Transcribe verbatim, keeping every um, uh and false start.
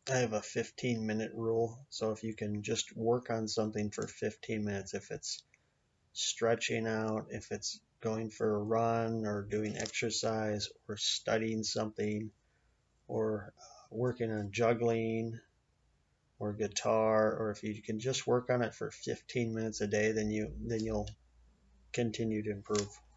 I have a fifteen minute rule. So if you can just work on something for fifteen minutes, if it's stretching out, if it's going for a run or doing exercise or studying something or working on juggling or guitar, or if you can just work on it for fifteen minutes a day, then you then you'll continue to improve.